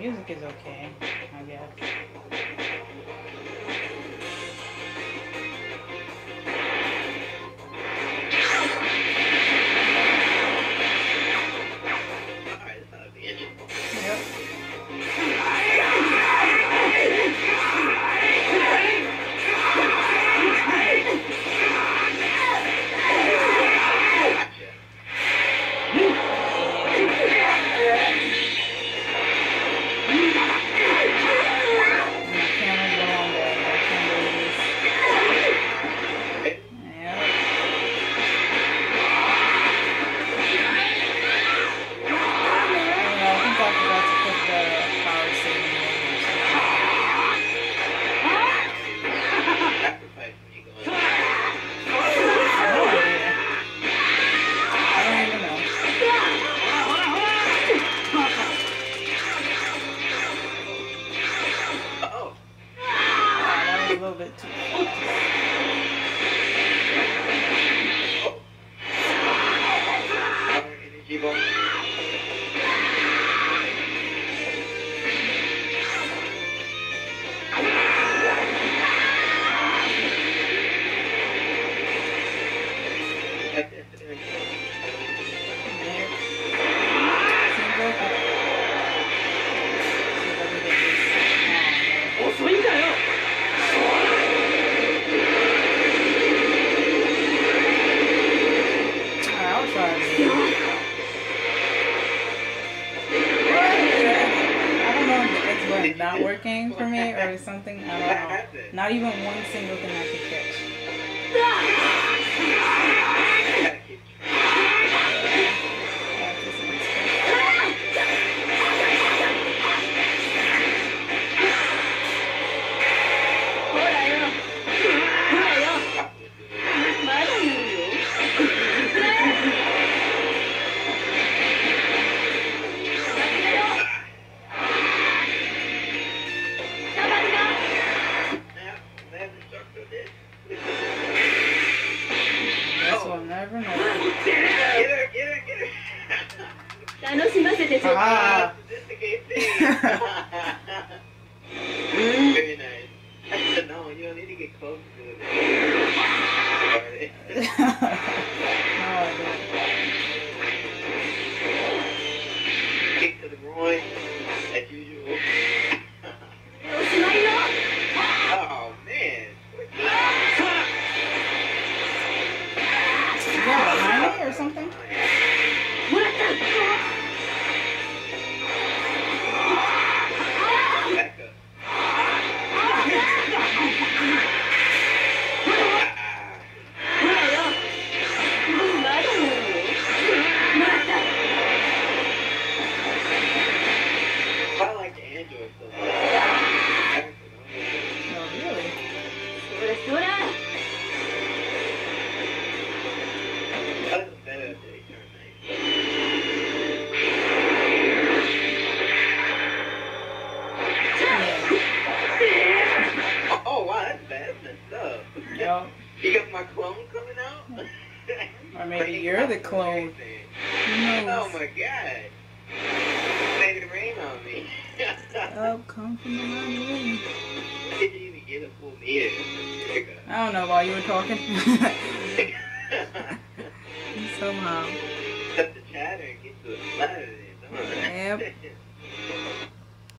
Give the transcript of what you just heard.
music is okay, I guess. Not working for me or something, I don't know. Not even one single thing I could catch. Very nice. No, you don't need to get close to it. Kick to the groin, as usual. Oh, man. You got behind me or something? You got my clone coming out? Or maybe you're the clone. Oh my god. Made it rain on me. Oh, come from behind me. Did you even get a full meter? I don't know while you were talking. Somehow. Cut the chatter and get to a splatter then. Yep.